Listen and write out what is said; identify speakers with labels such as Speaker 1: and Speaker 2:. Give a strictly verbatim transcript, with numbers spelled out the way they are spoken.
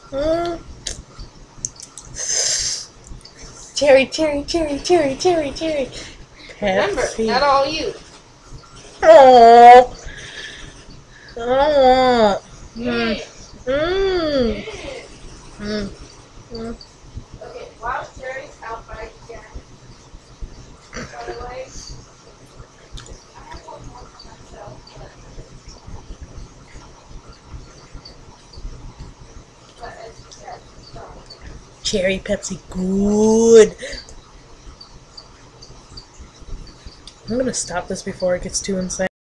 Speaker 1: Mm. Cherry, cherry, cherry, cherry, cherry, cherry.
Speaker 2: Remember,
Speaker 1: Pepsi.
Speaker 2: not all you.
Speaker 1: Oh. Oh. Mm.
Speaker 2: Yes.
Speaker 1: Mm.
Speaker 2: Yes.
Speaker 1: Mm. Mm.
Speaker 2: Okay, wild cherries out by again. By the way, I have one more for myself, but, but as you said, don't.
Speaker 1: Cherry Pepsi, good. I'm gonna stop this before it gets too insane.